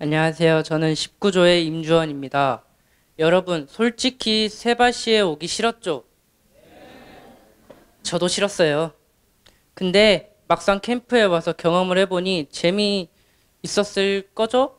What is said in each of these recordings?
안녕하세요. 저는 19조의 임주원입니다. 여러분, 솔직히 세바시에 오기 싫었죠? 저도 싫었어요. 근데 막상 캠프에 와서 경험을 해보니 재미있었을 거죠?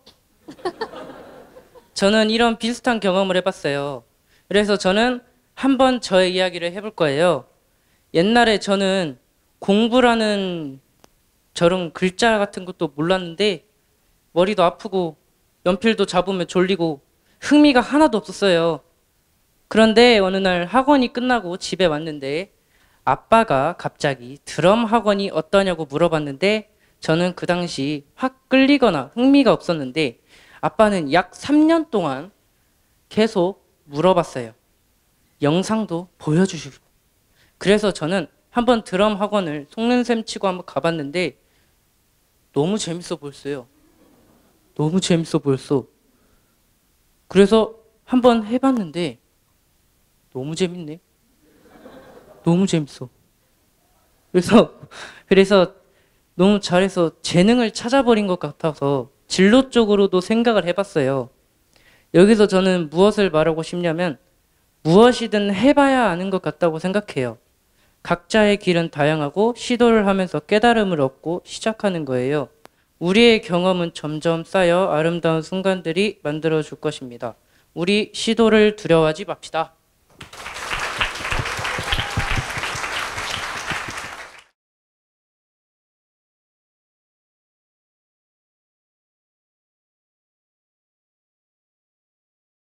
저는 이런 비슷한 경험을 해봤어요. 그래서 저는 한번 저의 이야기를 해볼 거예요. 옛날에 저는 공부라는 저런 글자 같은 것도 몰랐는데 머리도 아프고 연필도 잡으면 졸리고 흥미가 하나도 없었어요. 그런데 어느 날 학원이 끝나고 집에 왔는데 아빠가 갑자기 드럼 학원이 어떠냐고 물어봤는데 저는 그 당시 확 끌리거나 흥미가 없었는데 아빠는 약 3년 동안 계속 물어봤어요. 영상도 보여주시고. 그래서 저는 한번 드럼 학원을 속는셈 치고 한번 가봤는데 너무 재밌어 보였어요. 너무 재밌어 보였어. 그래서 한번 해봤는데 너무 재밌네. 너무 재밌어. 그래서 그래서 너무 잘해서 재능을 찾아버린 것 같아서 진로 쪽으로도 생각을 해봤어요. 여기서 저는 무엇을 말하고 싶냐면 무엇이든 해봐야 아는 것 같다고 생각해요. 각자의 길은 다양하고 시도를 하면서 깨달음을 얻고 시작하는 거예요. 우리의 경험은 점점 쌓여 아름다운 순간들이 만들어줄 것입니다. 우리 시도를 두려워하지 맙시다.